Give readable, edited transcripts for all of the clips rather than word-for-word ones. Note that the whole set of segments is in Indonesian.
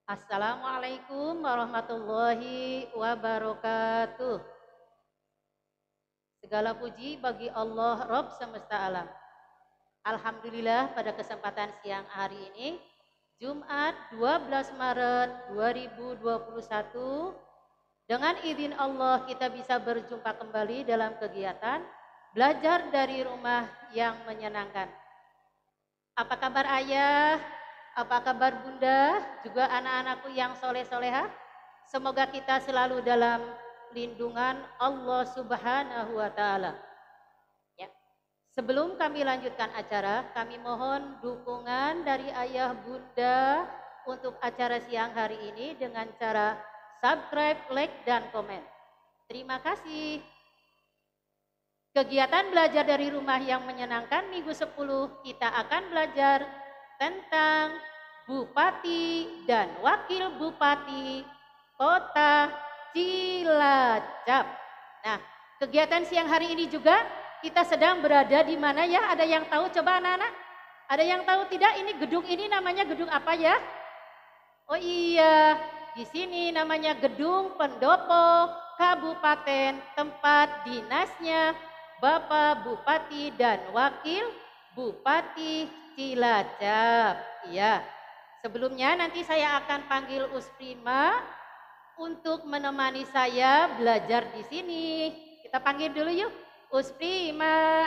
Assalamualaikum warahmatullahi wabarakatuh. Segala puji bagi Allah Rabb semesta alam. Alhamdulillah pada kesempatan siang hari ini, Jumat 12 Maret 2021, dengan izin Allah kita bisa berjumpa kembali dalam kegiatan belajar dari rumah yang menyenangkan. Apa kabar ayah? Apa kabar bunda? Juga anak-anakku yang soleh-soleha? Semoga kita selalu dalam lindungan Allah Subhanahu wa Ta'ala. Ya. Sebelum kami lanjutkan acara, kami mohon dukungan dari ayah bunda untuk acara siang hari ini dengan cara subscribe, like, dan komen. Terima kasih. Kegiatan belajar dari rumah yang menyenangkan minggu 10 kita akan belajar tentang Bupati dan Wakil Bupati Kota Cilacap. Nah, kegiatan siang hari ini juga kita sedang berada di mana ya? Ada yang tahu coba anak-anak? Ada yang tahu tidak ini gedung ini namanya gedung apa ya? Oh iya, di sini namanya Gedung Pendopo Kabupaten, tempat dinasnya Bapak Bupati dan Wakil Bupati Cilacap. Iya. Sebelumnya nanti saya akan panggil Usprima untuk menemani saya belajar di sini. Kita panggil dulu yuk, Usprima.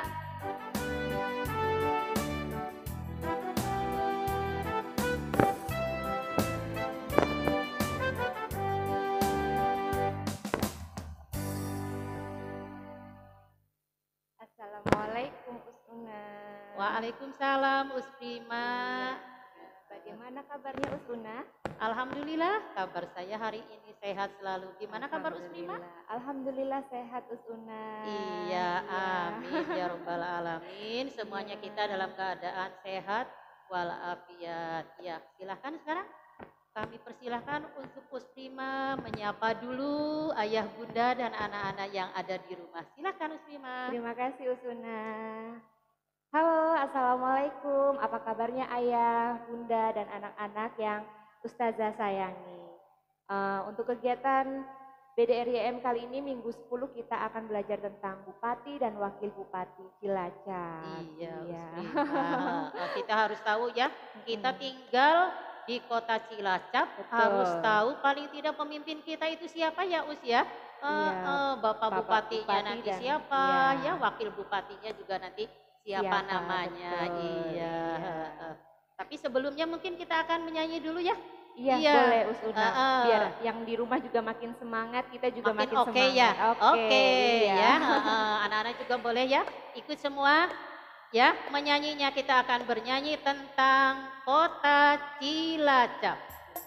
Assalamualaikum Usuna. Waalaikumsalam Usprima. Bagaimana kabarnya Usuna? Alhamdulillah kabar saya hari ini sehat selalu. Gimana kabar Usprima? Alhamdulillah sehat Usuna. Iya, amin ya robbal alamin. Semuanya kita dalam keadaan sehat walafiat. Ya, silahkan sekarang kami persilahkan untuk Usprima menyapa dulu ayah bunda dan anak-anak yang ada di rumah. Silahkan Usprima. Terima kasih Usuna. Halo, Assalamualaikum. Apa kabarnya ayah, bunda, dan anak-anak yang Ustazah sayangi? Untuk kegiatan BDRYM kali ini minggu 10 kita akan belajar tentang Bupati dan Wakil Bupati Cilacap. Iya. Kita harus tahu ya, kita tinggal di kota Cilacap. Betul. Harus tahu paling tidak pemimpin kita itu siapa ya Us ya? Bapak Bupatinya Bupati nanti dan, siapa ya, Wakil Bupatinya juga nanti siapa namanya. betul. Iya. Tapi sebelumnya mungkin kita akan menyanyi dulu ya. Iya, boleh Usuna. Biar yang di rumah juga makin semangat, kita juga makin oke semangat. ya. Oke iya. ya. Anak-anak juga boleh ya ikut semua ya menyanyinya. Kita akan bernyanyi tentang kota Cilacap.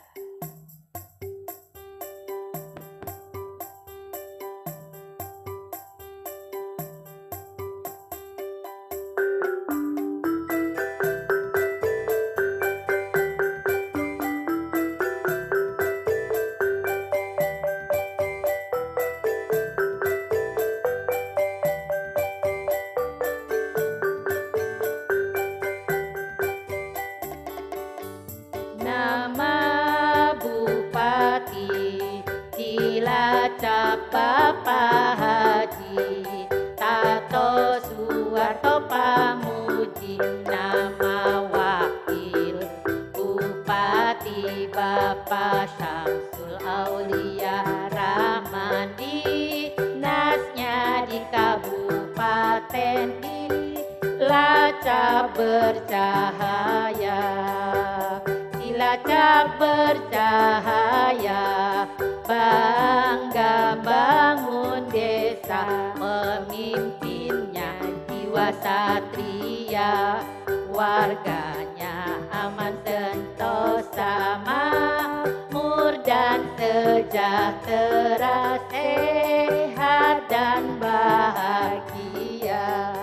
Nama Bupati Cilacap Bapak Haji Tato Suwarto Pamuji. Nama Wakil Bupati Bapak Syamsul Aulia Rahmandi. Nasnya di Kabupaten Cilacap bercahaya. Cilacap bercahaya, bangga bangun desa, pemimpinnya jiwa satria, warganya aman sentosa, makmur dan sejahtera, sehat dan bahagia.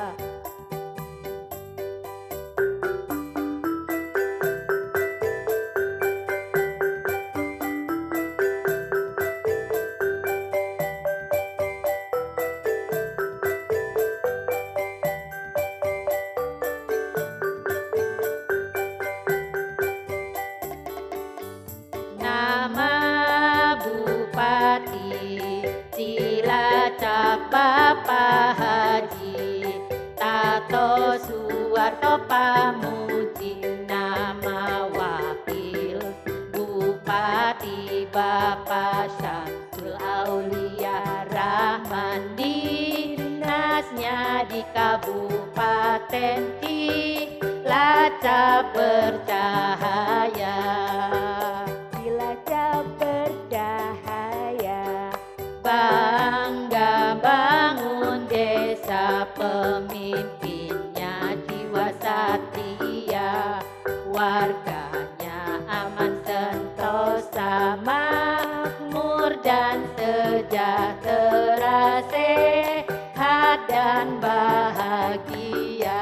Bapak Haji Tato Suwarto Pamuji, nama wakil Bupati Bapak Syamsul Aulia Rahman, dinasnya di Kabupaten Cilacap bercahaya. Cilacap bercahaya, Bangga bangun desa, pemimpinnya jiwa satria, warganya aman sentosa, makmur dan sejahtera, sehat dan bahagia.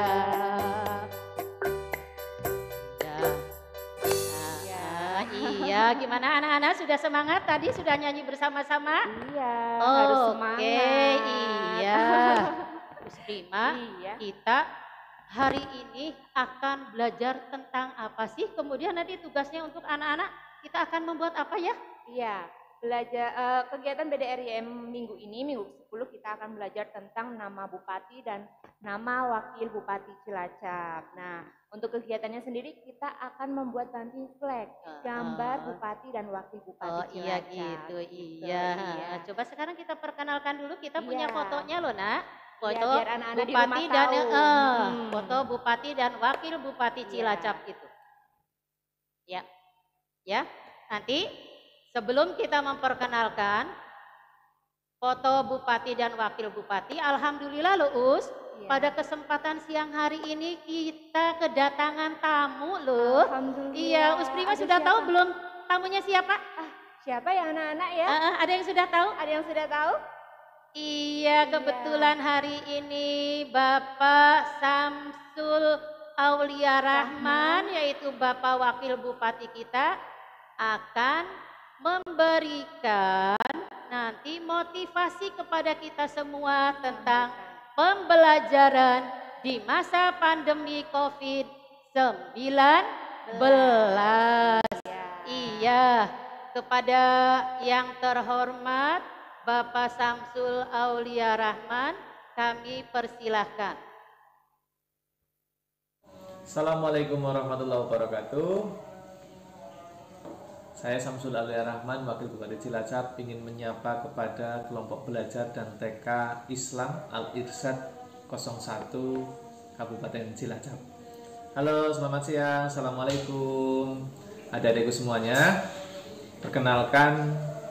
Iya, gimana anak-anak, sudah semangat tadi, sudah nyanyi bersama-sama? iya, harus semangat. Iya. Terus prima, Iya. kita hari ini akan belajar tentang apa sih? Kemudian nanti tugasnya untuk anak-anak, kita akan membuat apa ya? Iya, belajar kegiatan BDRIM minggu ini, minggu 10 kita akan belajar tentang nama bupati dan nama wakil bupati Cilacap. Nah, untuk kegiatannya sendiri kita akan membuat nanti flag, gambar bupati dan wakil bupati Oh iya Cilacap. gitu, iya. Coba sekarang kita perkenalkan dulu, kita punya Iya. fotonya loh nak. Foto Iya, biar anak-anak di bupati rumah dan tahu. foto bupati dan wakil bupati Iya. Cilacap itu. Ya, ya. Nanti sebelum kita memperkenalkan foto bupati dan wakil bupati, alhamdulillah loh Us, Iya. pada kesempatan siang hari ini kita kedatangan tamu loh. Alhamdulillah. Iya, Us Prima Ada sudah siapa? tahu belum tamunya siapa? Siapa ya anak-anak ya? Ada yang sudah tahu? Ada yang sudah tahu? Iya, kebetulan hari ini Bapak Samsul Aulia Rahman, yaitu Bapak Wakil Bupati kita, akan memberikan nanti motivasi kepada kita semua tentang pembelajaran di masa pandemi COVID-19. Iya, kepada yang terhormat Bapak Samsul Aulia Rahman, kami persilahkan. Assalamualaikum warahmatullahi wabarakatuh. Saya Samsul Aulia Rahman, Wakil Bupati Cilacap, ingin menyapa kepada kelompok belajar dan TK Islam Al-Irsyad 01 Kabupaten Cilacap. Halo, selamat siang. Assalamualaikum. Adik-adikku semuanya, perkenalkan,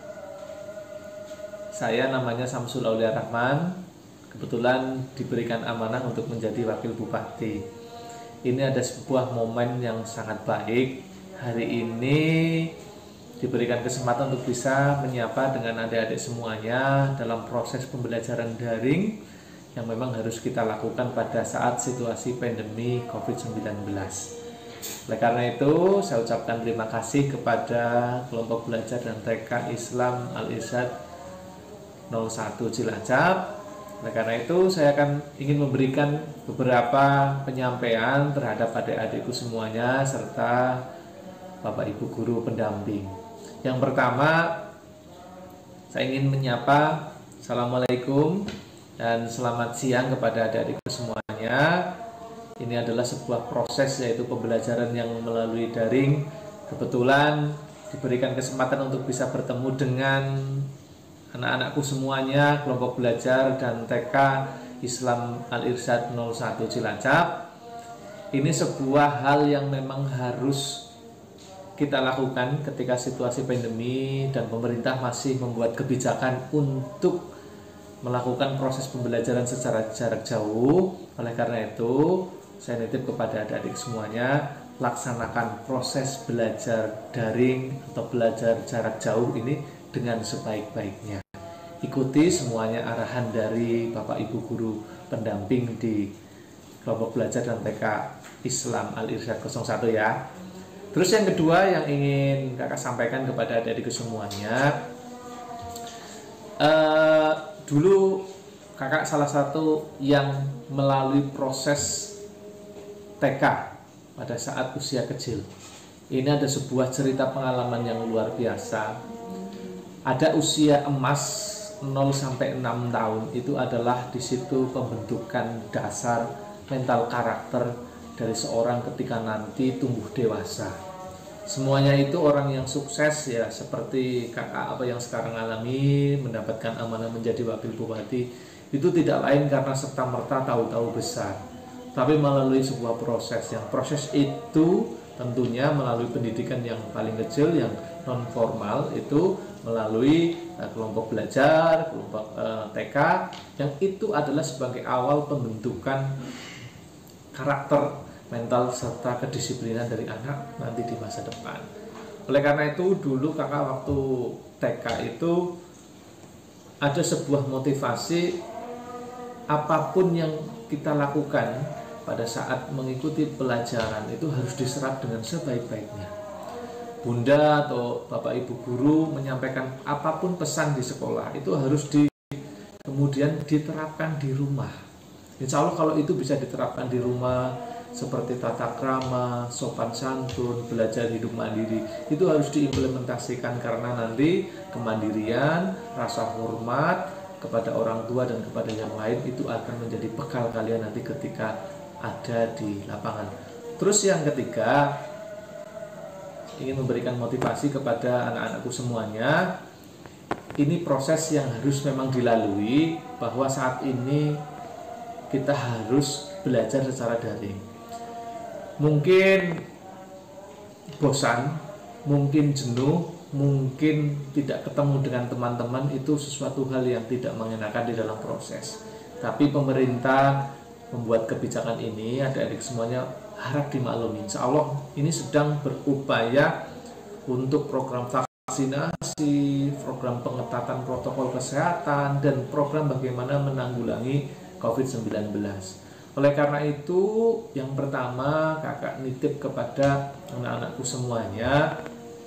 saya namanya Samsul Aulia Rahman. Kebetulan diberikan amanah untuk menjadi wakil bupati. Ini ada sebuah momen yang sangat baik. Hari ini diberikan kesempatan untuk bisa menyapa dengan adik-adik semuanya dalam proses pembelajaran daring yang memang harus kita lakukan pada saat situasi pandemi COVID-19. Oleh karena itu, saya ucapkan terima kasih kepada kelompok belajar dan TK Islam Al-Irsyad 01 Cilacap. Oleh karena itu, saya akan ingin memberikan beberapa penyampaian terhadap adik-adikku semuanya serta Bapak Ibu guru pendamping. Yang pertama, saya ingin menyapa Assalamualaikum dan selamat siang kepada adik-adikku semuanya. Ini adalah sebuah proses, yaitu pembelajaran yang melalui daring. Kebetulan diberikan kesempatan untuk bisa bertemu dengan anak-anakku semuanya, kelompok belajar dan TK Islam Al-Irsyad 01 Cilacap. Ini sebuah hal yang memang harus kita lakukan ketika situasi pandemi dan pemerintah masih membuat kebijakan untuk melakukan proses pembelajaran secara jarak jauh. Oleh karena itu, saya nitip kepada adik-adik semuanya, laksanakan proses belajar daring atau belajar jarak jauh ini dengan sebaik-baiknya. Ikuti semuanya arahan dari Bapak Ibu guru pendamping di kelompok belajar dan TK Islam Al-Irsyad 01 ya. Terus yang kedua yang ingin kakak sampaikan kepada adik-adik semuanya, dulu kakak salah satu yang melalui proses TK pada saat usia kecil. Ini ada sebuah cerita pengalaman yang luar biasa. Ada usia emas 0 sampai 6 tahun itu adalah di situ pembentukan dasar mental karakter dari seorang ketika nanti tumbuh dewasa. Semuanya itu orang yang sukses ya, seperti kakak apa yang sekarang alami, mendapatkan amanah menjadi wakil bupati, itu tidak lain karena serta-merta tahu-tahu besar, tapi melalui sebuah proses. Yang proses itu tentunya melalui pendidikan yang paling kecil, yang non formal, itu melalui kelompok belajar, kelompok TK, yang itu adalah sebagai awal pembentukan karakter, mental, serta kedisiplinan dari anak nanti di masa depan. Oleh karena itu dulu kakak waktu TK itu ada sebuah motivasi, apapun yang kita lakukan pada saat mengikuti pelajaran itu harus diserap dengan sebaik-baiknya. Bunda atau Bapak Ibu guru menyampaikan apapun pesan di sekolah itu harus kemudian diterapkan di rumah. Insya Allah kalau itu bisa diterapkan di rumah, seperti tata krama, sopan santun, belajar hidup mandiri, itu harus diimplementasikan, karena nanti kemandirian, rasa hormat kepada orang tua dan kepada yang lain itu akan menjadi bekal kalian nanti ketika ada di lapangan. Terus yang ketiga, ingin memberikan motivasi kepada anak-anakku semuanya. Ini proses yang harus memang dilalui, bahwa saat ini kita harus belajar secara daring. Mungkin bosan, mungkin jenuh, mungkin tidak ketemu dengan teman-teman, itu sesuatu hal yang tidak mengenakan di dalam proses. Tapi pemerintah membuat kebijakan ini, adik-adik semuanya harap dimaklumi. Insya Allah ini sedang berupaya untuk program vaksinasi, program pengetatan protokol kesehatan, dan program bagaimana menanggulangi COVID-19. Oleh karena itu, yang pertama kakak nitip kepada anak-anakku semuanya,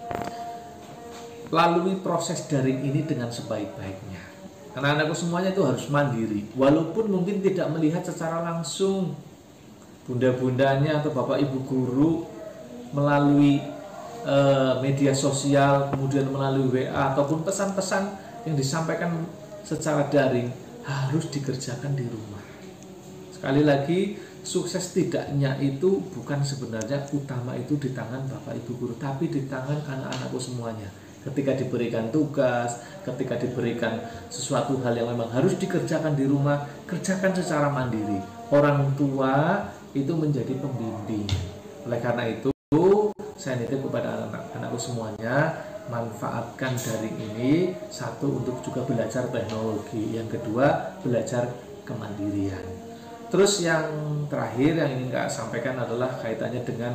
lalui proses daring ini dengan sebaik-baiknya. Anak-anakku semuanya itu harus mandiri, walaupun mungkin tidak melihat secara langsung bunda-bundanya atau bapak ibu guru melalui media sosial, kemudian melalui WA ataupun pesan-pesan yang disampaikan secara daring, harus dikerjakan di rumah. Sekali lagi, sukses tidaknya itu bukan sebenarnya utama itu di tangan bapak ibu guru, tapi di tangan anak-anakku semuanya. Ketika diberikan tugas, ketika diberikan sesuatu hal yang memang harus dikerjakan di rumah, kerjakan secara mandiri. Orang tua itu menjadi pembimbing. Oleh karena itu, saya nitip kepada anak-anakku semuanya, manfaatkan daring ini, satu untuk juga belajar teknologi, yang kedua belajar kemandirian. Terus yang terakhir yang ingin saya sampaikan adalah kaitannya dengan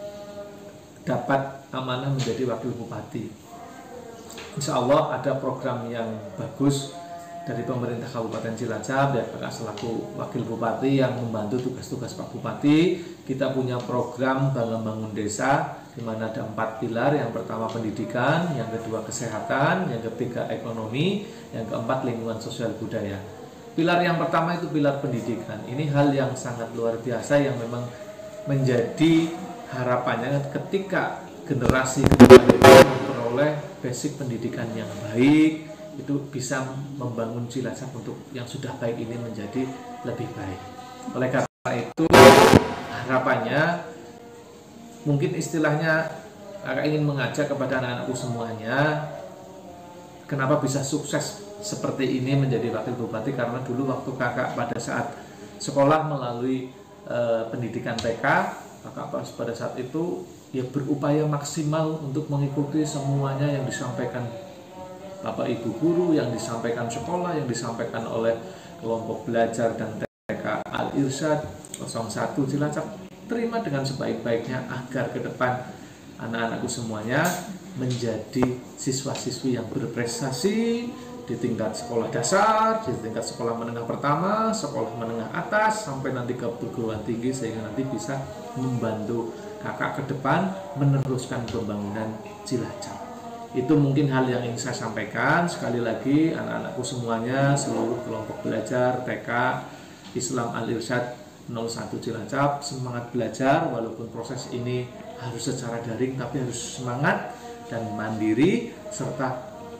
dapat amanah menjadi wakil bupati. Insya Allah ada program yang bagus dari pemerintah Kabupaten Cilacap, dan kakak selaku wakil bupati yang membantu tugas-tugas Pak Bupati. Kita punya program Bangun Bangun Desa, di mana ada 4 pilar. Yang pertama pendidikan, yang kedua kesehatan, yang ketiga ekonomi, yang keempat lingkungan sosial budaya. Pilar yang pertama itu pilar pendidikan. Ini hal yang sangat luar biasa yang memang menjadi harapannya ketika generasi kedua itu memperoleh basic pendidikan yang baik, itu bisa membangun Cilacap untuk yang sudah baik ini menjadi lebih baik. Oleh karena itu, harapannya mungkin istilahnya kakak ingin mengajak kepada anak-anakku semuanya, kenapa bisa sukses seperti ini menjadi wakil bupati, karena dulu waktu kakak pada saat sekolah melalui pendidikan TK, kakak pada saat itu ya berupaya maksimal untuk mengikuti semuanya yang disampaikan Bapak Ibu guru, yang disampaikan sekolah, yang disampaikan oleh kelompok belajar dan TK Al-Irsyad 01 Cilacap. Terima dengan sebaik-baiknya agar ke depan anak-anakku semuanya menjadi siswa-siswi yang berprestasi di tingkat sekolah dasar, di tingkat sekolah menengah pertama, sekolah menengah atas, sampai nanti ke perguruan tinggi, sehingga nanti bisa membantu kakak ke depan meneruskan pembangunan Cilacap. Itu mungkin hal yang ingin saya sampaikan. Sekali lagi, anak-anakku semuanya, seluruh kelompok belajar TK Islam Al-Irsyad 01 Cilacap, semangat belajar, walaupun proses ini harus secara daring, tapi harus semangat dan mandiri, serta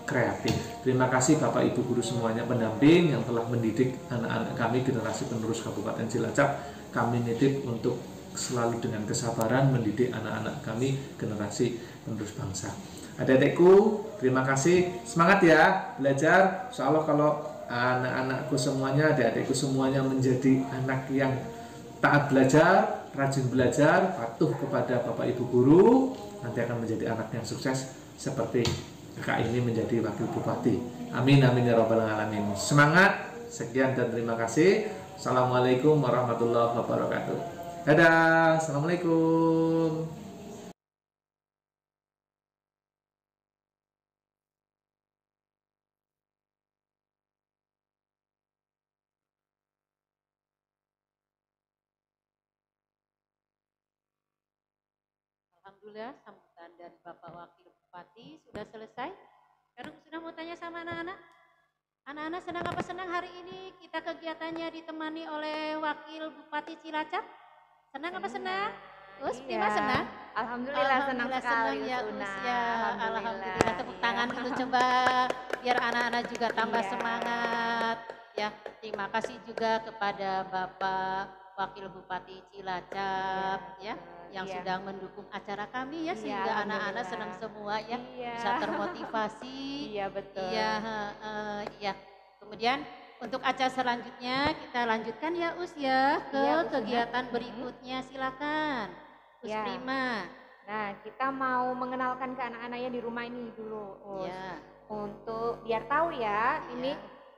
kreatif. Terima kasih Bapak Ibu guru semuanya pendamping yang telah mendidik anak-anak kami generasi penerus Kabupaten Cilacap. Kami nitip untuk selalu dengan kesabaran mendidik anak-anak kami generasi penerus bangsa. Adik-adikku, terima kasih. Semangat ya belajar. Insya Allah kalau anak-anakku semuanya, adik-adikku semuanya menjadi anak yang taat belajar, rajin belajar, patuh kepada Bapak Ibu guru, nanti akan menjadi anak yang sukses seperti kakak ini menjadi wakil bupati. Amin amin ya rabbal alamin. Semangat. Sekian dan terima kasih. Assalamualaikum warahmatullahi wabarakatuh. Dadah. Assalamualaikum. Alhamdulillah sambutan dari Bapak Wakil Bupati sudah selesai. Sekarang sudah mau tanya sama anak-anak. Anak-anak senang apa senang hari ini kita kegiatannya ditemani oleh Wakil Bupati Cilacap? Senang apa senang? Us, Prima senang? Alhamdulillah senang sekali ya Una. Us ya. Alhamdulillah tepuk tangan dulu coba biar anak-anak juga tambah semangat. Ya, terima kasih juga kepada Bapak Wakil Bupati Cilacap ya yang sudah mendukung acara kami ya sehingga anak-anak senang semua ya bisa termotivasi. Iya betul. Iya. Kemudian untuk acara selanjutnya kita lanjutkan ya Us ya ke kegiatan berikutnya, silakan Us Prima. Nah kita mau mengenalkan ke anak-anaknya di rumah ini dulu Us. Untuk biar tahu ya ini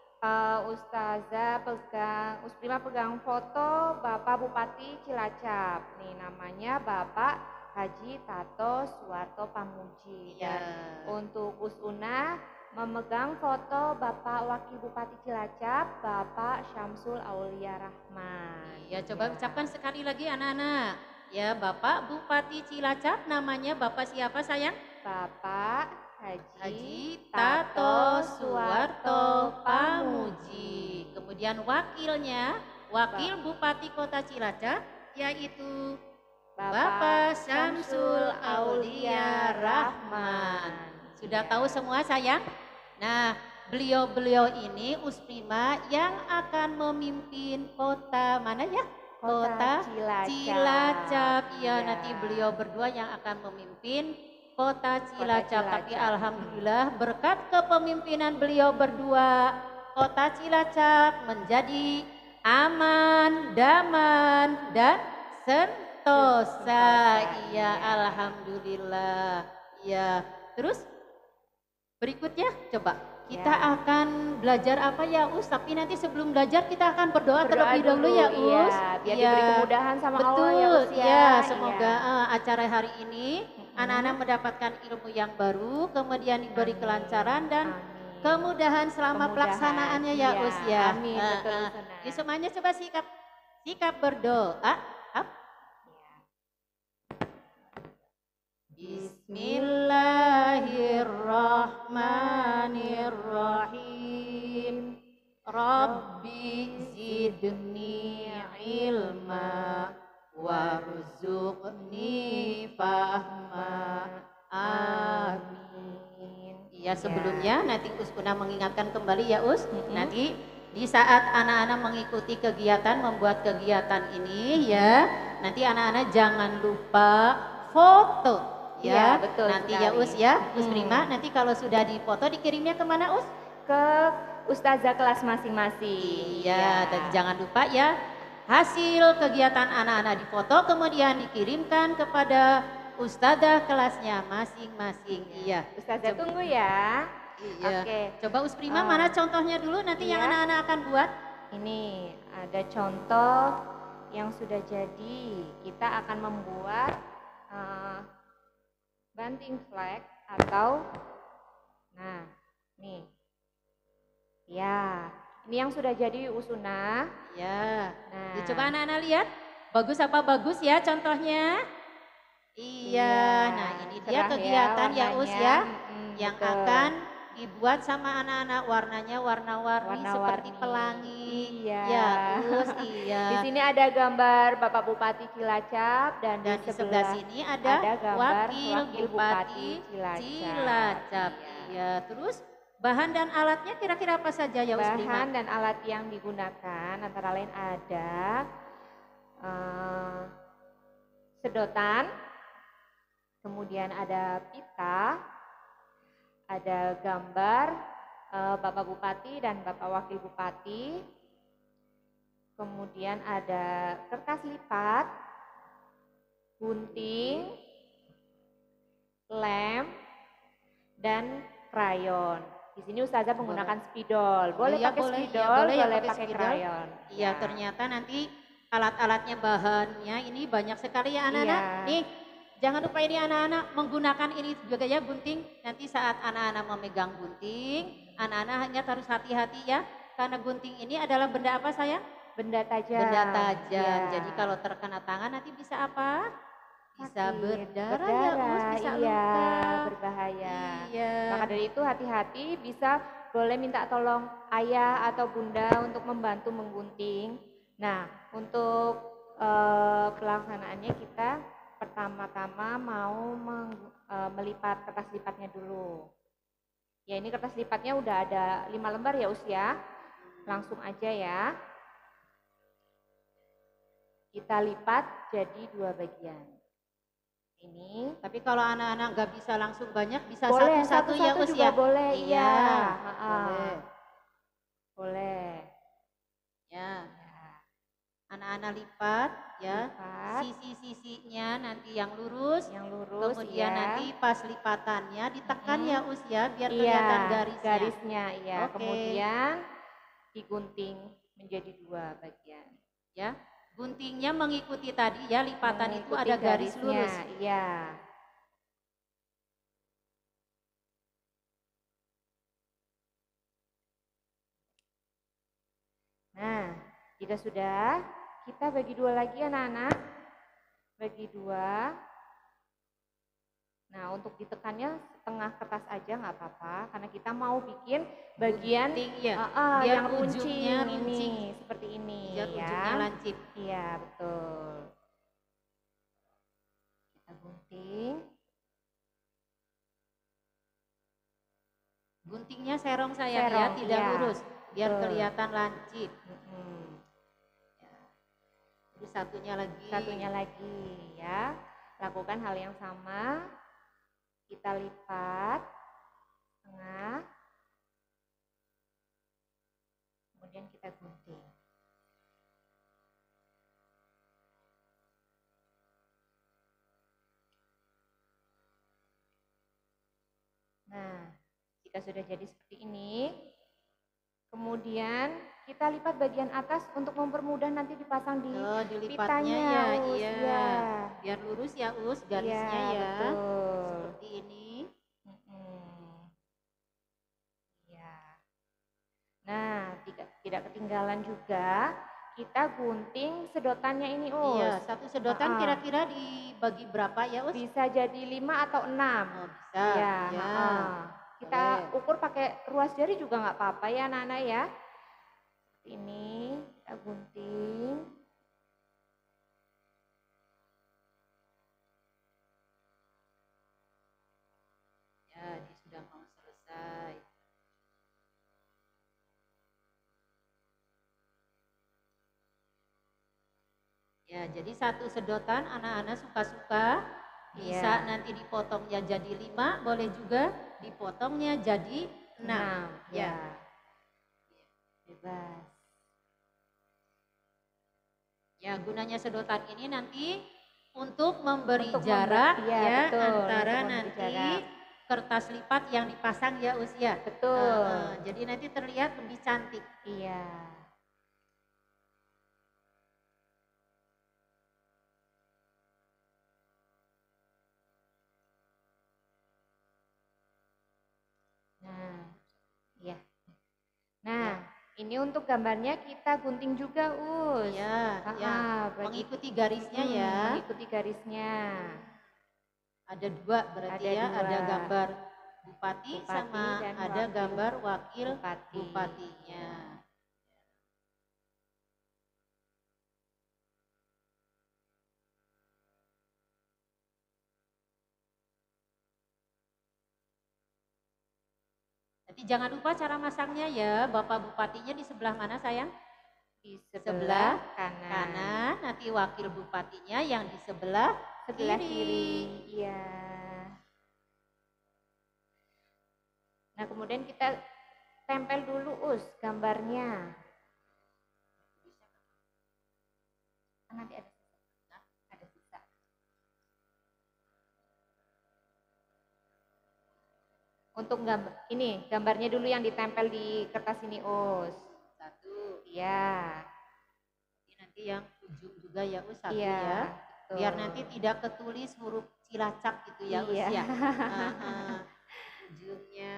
Ustazah pegang, Prima pegang foto Bapak Bupati Cilacap. Nih namanya Bapak Haji Tato Suwarto Pamuji. Dan untuk Una memegang foto Bapak Wakil Bupati Cilacap, Bapak Syamsul Aulia Rahman. Ya, coba ucapkan sekali lagi anak-anak. Ya, Bapak Bupati Cilacap namanya Bapak siapa sayang? Bapak Haji Tato Suwarto Pamuji. Kemudian wakilnya, Wakil Bupati Kota Cilacap yaitu Bapak Syamsul Aulia Rahman. Sudah tahu semua sayang? Nah, beliau-beliau ini Prima yang akan memimpin kota mana ya? Kota Cilacap. Ya, nanti beliau berdua yang akan memimpin Kota Cilacap. Tapi alhamdulillah berkat kepemimpinan beliau berdua, Kota Cilacap menjadi aman, damai dan sentosa. Iya, alhamdulillah. Ya, terus berikutnya coba kita akan belajar apa ya Us? Tapi nanti sebelum belajar kita akan berdoa terlebih dahulu ya Us. Biar diberi kemudahan sama Allah ya Us ya. Ya, semoga acara hari ini anak-anak mendapatkan ilmu yang baru, kemudian diberi kelancaran dan kemudahan selama pelaksanaannya ya Us ya. Amin, betul. Jadi semuanya coba sikap berdoa. Bismillahirrahmanirrahim. Rabbi zidni ilma warzuqni fahma. Amin. Ya sebelumnya nanti Una mengingatkan kembali ya nanti di saat anak-anak mengikuti kegiatan, membuat kegiatan ini ya, nanti anak-anak jangan lupa foto ya, betul nanti sekali. Ya Prima, nanti kalau sudah dipoto dikirimnya kemana ke ustazah kelas masing-masing. Iya, dan jangan lupa ya hasil kegiatan anak-anak difoto kemudian dikirimkan kepada ustazah kelasnya masing-masing. Iya, ustazah tunggu ya. Iya. Oke. Coba Prima mana contohnya dulu nanti yang anak-anak akan buat. Ini ada contoh yang sudah jadi. Kita akan membuat banting flag atau nih. Ya, ini yang sudah jadi Una. Ya. Nah, coba anak-anak lihat. Bagus apa bagus ya contohnya? Iya. Nah, ini dia kegiatan ya ya yang akan dibuat sama anak-anak, warnanya warna-warni seperti pelangi. Iya. Ya, iya. Di sini ada gambar Bapak Bupati Cilacap dan di sebelah sini ada gambar Wakil Bupati Cilacap. Iya, terus Bahan dan alatnya kira-kira apa saja ya Us Prima? Bahan dan alat yang digunakan antara lain ada eh, sedotan, kemudian ada pita, ada gambar Bapak Bupati dan Bapak Wakil Bupati, kemudian ada kertas lipat, gunting, lem, dan krayon. Di sini Ustazah menggunakan spidol. Boleh Iya, pakai boleh, spidol, ya, boleh ya boleh pakai pakai spidol. krayon. Iya, Ya. ternyata nanti alat-alatnya bahannya ini banyak sekali ya anak-anak. Iya. Nih, jangan lupa ini anak-anak menggunakan ini juga ya gunting. Nanti saat anak-anak memegang gunting, anak-anak hanya harus hati-hati ya. Karena gunting ini adalah benda apa sayang? Benda tajam. Benda tajam. Ya. Jadi kalau terkena tangan nanti bisa apa? Bisa Sakit, berdarah ya Us, bisa iya, luka. berbahaya. Iya. Maka dari itu hati-hati, bisa boleh minta tolong ayah atau bunda untuk membantu menggunting. Nah, untuk pelaksanaannya kita pertama-tama mau melipat kertas lipatnya dulu. Ya, ini kertas lipatnya udah ada 5 lembar ya Us ya. Langsung aja ya. Kita lipat jadi 2 bagian. Ini. Tapi kalau anak-anak nggak bisa langsung banyak, bisa Boleh, satu-satu ya Us juga ya? boleh, Iya, boleh. Boleh. Ya, anak-anak lipat ya, Lipat. sisi-sisinya nanti yang lurus, ya. kemudian nanti pas lipatannya ditekan ya Us ya, biar kelihatan garisnya. Garisnya, iya. Oke. Kemudian digunting menjadi 2 bagian. Ya, guntingnya mengikuti tadi ya, lipatan itu ada garis lurus. Iya. Nah, jika sudah, kita bagi 2 lagi anak-anak. Bagi 2. Nah, untuk ditekannya setengah kertas aja nggak apa-apa, karena kita mau bikin bagian gunting, ya. Biar yang ujungnya runcing ini, seperti ini. Biar ya. ujungnya lancip. Iya, betul. Kita gunting. Guntingnya serong sayang ya, tidak lurus, biar kelihatan lancip. Ya. Terus satunya lagi ya. Lakukan hal yang sama. Kita lipat tengah. Kemudian kita gunting. Nah, jika sudah jadi seperti ini, kemudian kita lipat bagian atas untuk mempermudah nanti dipasang di dilipatnya pitanya, ya, Us, iya. Biar lurus ya Us, garisnya ya. Betul. Seperti ini. Ya. Nah, tidak ketinggalan juga kita gunting sedotannya ini Us. Iya, satu sedotan kira-kira dibagi berapa ya Us? Bisa jadi 5 atau 6. Oh, bisa. Iya, ya. Kita ukur pakai ruas jari juga nggak apa-apa ya anak-anak ya. Ini kita gunting. Ya, dia sudah mau selesai. Ya, jadi satu sedotan anak-anak suka-suka. Bisa nanti dipotongnya jadi 5, boleh juga dipotongnya jadi 6. Ya. Bebas. Ya, gunanya sedotan ini nanti untuk memberi jarak ya antara nanti kertas lipat yang dipasang ya Usia. Betul. Jadi nanti terlihat lebih cantik. Iya. Ini untuk gambarnya kita gunting juga Us. Ya, mengikuti garisnya ya. Mengikuti garisnya. Ada 2 berarti ya, ada gambar bupati sama ada gambar wakil bupatinya. Jadi jangan lupa cara masangnya ya. Bapak Bupatinya di sebelah mana sayang? Di Sebelah sebelah kanan. Kanan, nanti wakil bupatinya yang di sebelah Sebelah kiri. kiri. Iya. Nah, kemudian kita tempel dulu gambarnya. Nanti ada sisa. Ada sisa. Untuk gambarnya dulu yang ditempel di kertas ini, Us. Satu. Iya. Nanti yang ujung juga ya Us, satu Iya, ya. betul. Biar nanti tidak ketulis huruf cilacap gitu ya Us Iya. ya. Ujungnya.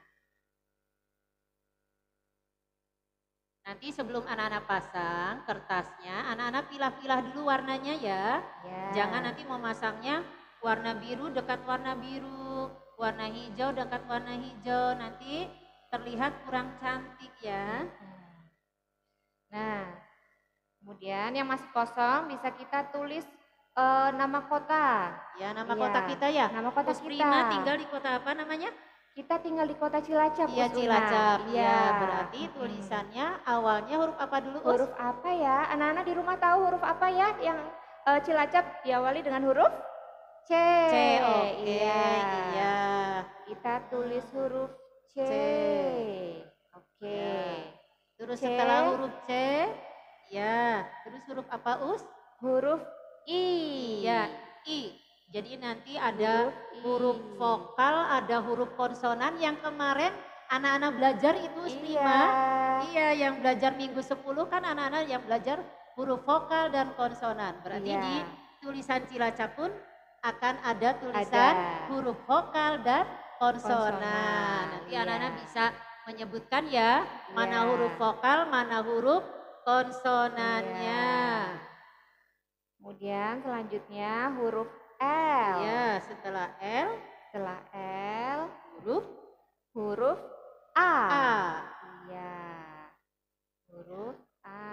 Nanti sebelum anak-anak pasang kertasnya, anak-anak pilah-pilah dulu warnanya ya. Ya. Jangan nanti mau masangnya warna biru dekat warna biru, warna hijau dekat warna hijau, nanti terlihat kurang cantik ya. Nah, kemudian yang masih kosong bisa kita tulis nama kota. Ya, nama kota kita ya. Nama kota Us kita. Prima tinggal di kota apa namanya? Kita tinggal di kota Cilacap. Iya, Cilacap. Iya, Ya, berarti tulisannya awalnya huruf apa dulu, Us? Huruf apa ya? Anak-anak di rumah tahu huruf apa ya yang Cilacap diawali dengan huruf C. Oke. Iya. Kita tulis huruf C. Oke. Ya. Terus C. setelah huruf C, ya, terus huruf apa, Us? Huruf I. Ya, I. Jadi nanti ada huruf vokal, ada huruf konsonan yang kemarin anak-anak belajar itu Us Prima. Iya, yang belajar minggu 10 kan anak-anak yang belajar huruf vokal dan konsonan. Berarti di tulisan Cilacap pun akan ada tulisan huruf vokal dan konsonan. Nanti anak-anak bisa menyebutkan ya, mana huruf vokal, mana huruf konsonannya. Kemudian selanjutnya huruf L. Ya, setelah L. Setelah L, huruf A. Iya. Huruf A.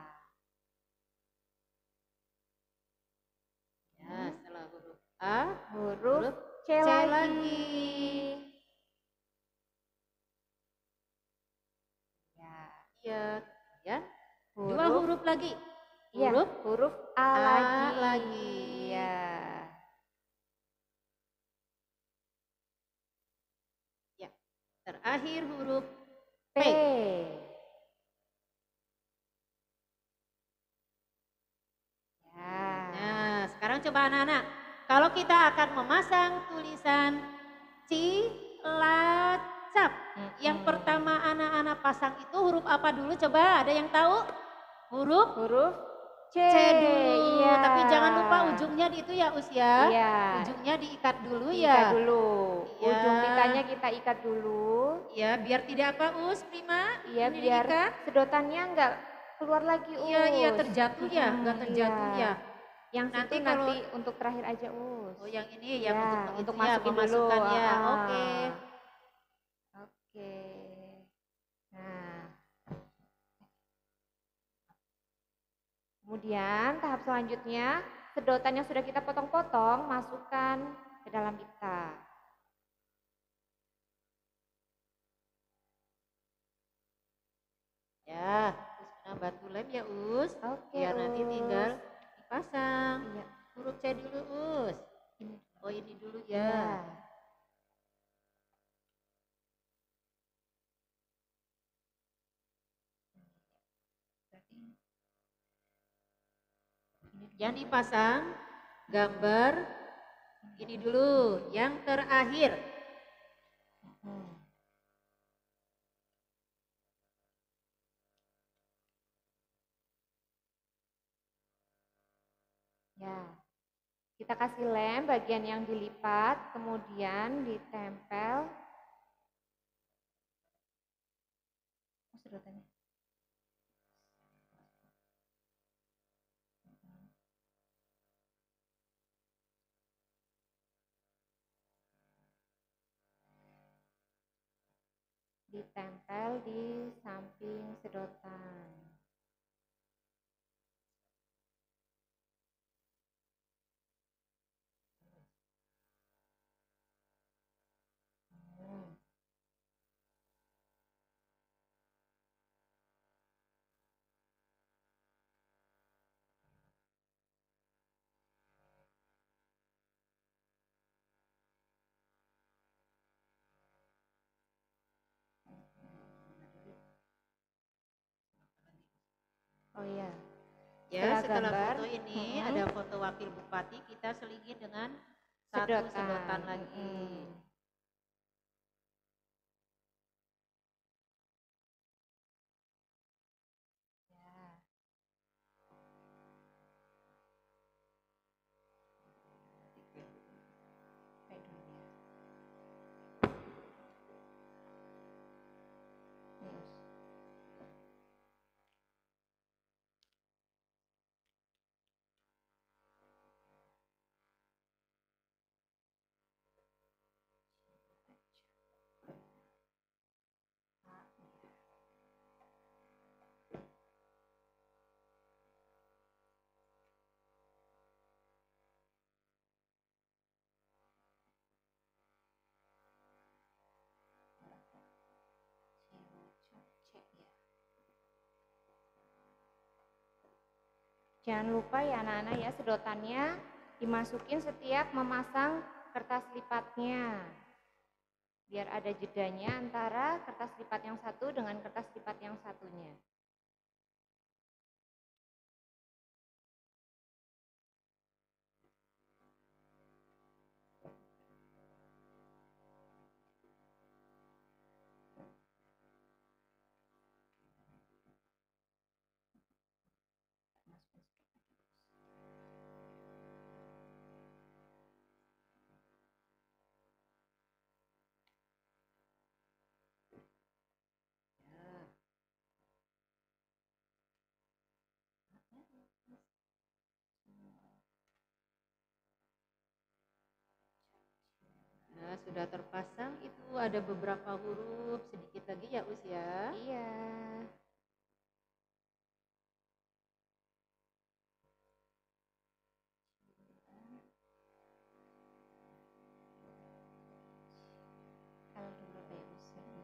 Ya, setelah huruf A, huruf C lagi. Ya, ya. Dua huruf lagi. Huruf A lagi. Ya. Ya. Terakhir huruf P. Nah, sekarang coba anak-anak. Kalau kita akan memasang tulisan Cilacap, yang pertama anak-anak pasang itu huruf apa dulu? Coba ada yang tahu? Huruf C dulu. Iya. Tapi jangan lupa ujungnya itu ya Us ya. Iya. Ujungnya diikat dulu ya. Ikat dulu. Iya. Ujung pitanya kita ikat dulu. Ya, biar tidak apa Us Prima? Iya, biar sedotannya enggak keluar lagi Us. Iya, terjatuh ya, enggak terjatuh ya. Yang nanti untuk terakhir aja Us. Oh, yang ini yang untuk masukin dulu. Ya. Oke. Nah. Kemudian tahap selanjutnya, sedotan yang sudah kita potong-potong masukkan ke dalam pita. Ya, terus kena batu lem ya Us. Oke, biar nanti tinggal dipasang. Iya. Huruf C dulu Us. Oh, ini dulu ya. Yang dipasang gambar ini dulu, yang terakhir. Ya, kita kasih lem bagian yang dilipat, kemudian ditempel. Sedotannya. Ditempel di samping sedotan. Oh iya. Ya, setelah gambar, foto ini ada foto wakil bupati, kita selingi dengan satu sedotan. sedotan lagi. Jangan lupa ya anak-anak ya, sedotannya dimasukin setiap memasang kertas lipatnya. Biar ada jedanya antara kertas lipat yang satu dengan kertas lipat yang satunya. Nah, sudah terpasang itu ada beberapa huruf, sedikit lagi ya Us ya. Iya. Kalau dulu ya Us.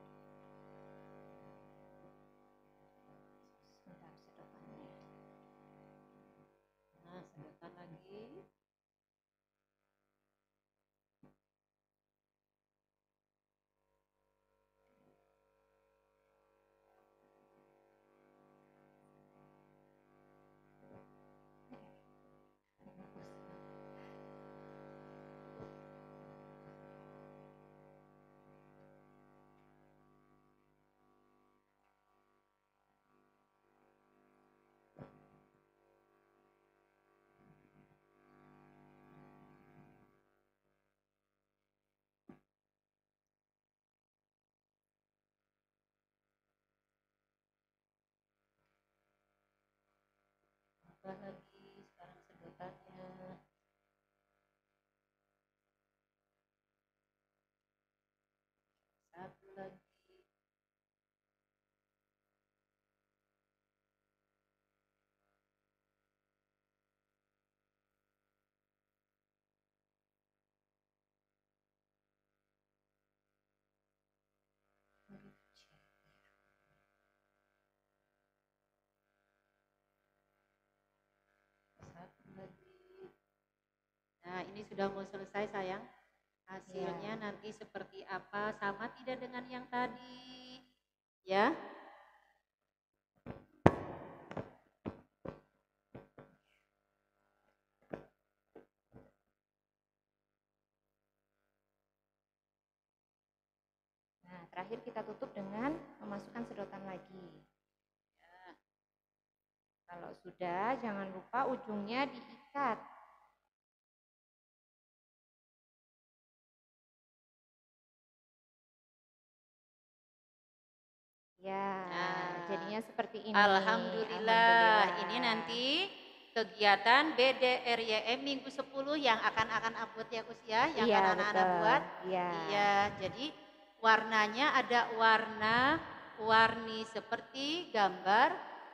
Sebentar sedotannya. Nah, sedotan lagi. Tambah lagi sekarang sedotannya. Satu lagi. Satu lagi. Nah, ini sudah mau selesai sayang. Hasilnya nanti seperti apa, sama tidak dengan yang tadi? Ya. Nah, terakhir kita tutup dengan memasukkan sedotan lagi. Ya. Kalau sudah, jangan lupa ujungnya diikat. Ya, jadinya seperti ini. Alhamdulillah. Ini nanti kegiatan BDRYM minggu 10 yang akan upload ya Us ya, yang Iya, akan anak-anak betul. buat. Iya. Iya, jadi warnanya ada warni seperti gambar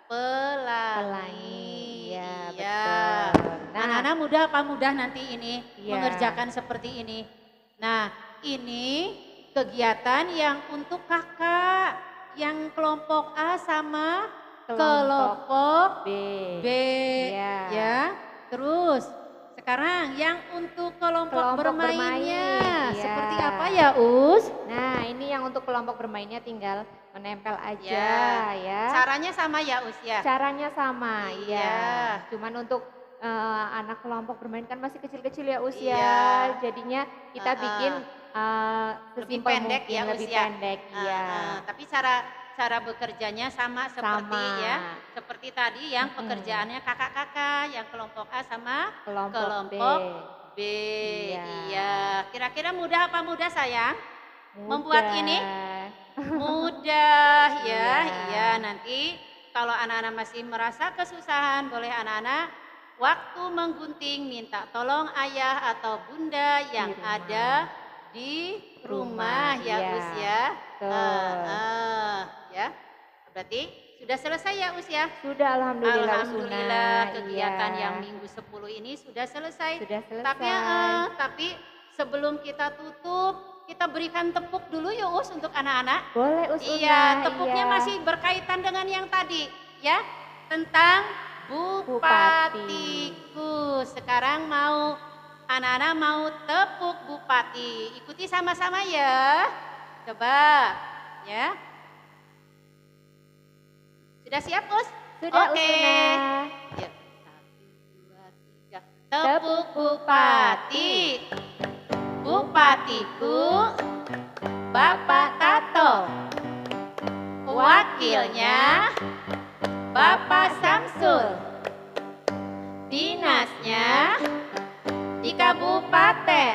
pelangi. Iya, Iya. betul. Nah, Anak-anak mudah apa mudah nanti ini Iya. mengerjakan seperti ini. Nah, ini kegiatan yang untuk kakak yang kelompok A sama kelompok B. Iya. Ya. Terus sekarang yang untuk kelompok Kelompok bermainnya bermain, iya. seperti apa ya Us? Nah, ini yang untuk kelompok bermainnya tinggal menempel aja ya. Caranya sama ya Us ya? Caranya sama, Iya. iya. Cuman untuk anak kelompok bermain kan masih kecil-kecil ya usia. Iya. Jadinya kita bikin Lebih sesimpel pendek mungkin, ya lebih usia. pendek, iya. Tapi cara bekerjanya sama seperti Sama. ya, seperti tadi yang pekerjaannya kakak-kakak, yang kelompok A sama kelompok B. Iya. Iya. Kira-kira mudah apa mudah sayang? Membuat ini? Mudah ya. Iya. Iya, nanti kalau anak-anak masih merasa kesusahan, boleh anak-anak waktu menggunting minta tolong ayah atau bunda yang rumah. ada di rumah ya iya. Us ya. Betul. Ya. Berarti sudah selesai ya Us ya? Sudah alhamdulillah, Alhamdulillah Usuna. kegiatan Iya. yang minggu 10 ini sudah selesai. Sudah selesai. Tapi sebelum kita tutup, kita berikan tepuk dulu ya Us untuk anak-anak. Boleh Usuna. Iya, tepuknya iya. masih berkaitan dengan yang tadi ya, tentang Bupatiku. Sekarang anak-anak mau tepuk Bupati. Ikuti sama-sama ya. Coba ya. Sudah siap Us? Sudah Oke. Usuna. Ya. 1, 2, 3. Tepuk Bupati. Bupatiku Bapak Tato. Wakilnya Bapak Samsul. Dinasnya di Kabupaten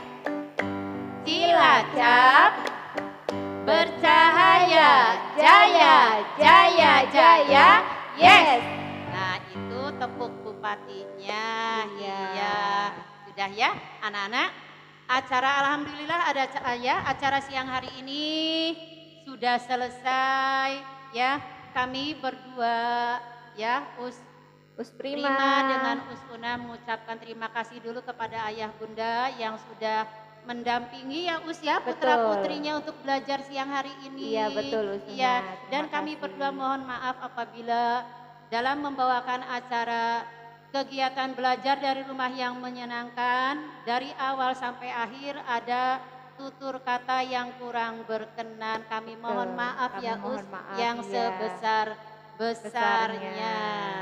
Cilacap bercahaya jaya jaya jaya yes. Nah itu tepuk bupatinya. Iya. Sudah ya anak-anak. Acara alhamdulillah acara siang hari ini sudah selesai ya. Kami berdua ya Us Prima dengan Us Una mengucapkan terima kasih dulu kepada ayah bunda yang sudah mendampingi ya Us ya putra putrinya untuk belajar siang hari ini. Iya betul Usuna. Iya, dan kami berdua mohon maaf apabila dalam membawakan acara kegiatan belajar dari rumah yang menyenangkan dari awal sampai akhir ada tutur kata yang kurang berkenan. Kami mohon maaf ya Us yang sebesar-besarnya.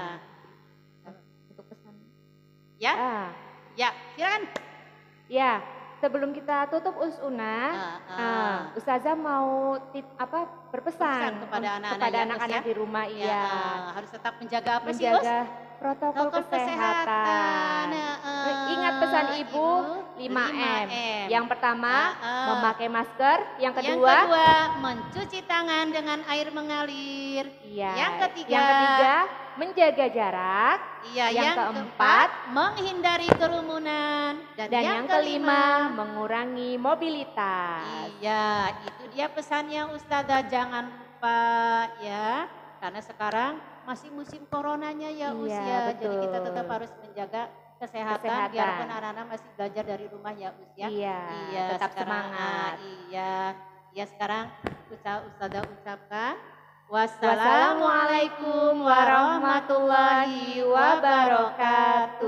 Untuk pesan. Ya? Ya, silakan. Ya, sebelum kita tutup Usuna, Ustazah mau berpesan kepada anak-anak di rumah. Iya. Harus tetap menjaga apa sih Us? Menjaga protokol kesehatan. Ingat pesan Ibu 5M. Yang pertama memakai masker, yang kedua mencuci tangan dengan air mengalir. Iya. Yang ketiga menjaga jarak. Iya, yang keempat menghindari kerumunan dan yang kelima mengurangi mobilitas. Iya, itu dia pesannya Ustazah, jangan lupa ya. Karena sekarang masih musim coronanya ya Us ya. Jadi kita tetap harus menjaga kesehatan. Biarpun anak-anak masih belajar dari rumah ya Us ya. Iya, tetap semangat. Iya. Ya sekarang Ustazah ucapkan wassalamualaikum warahmatullahi wabarakatuh.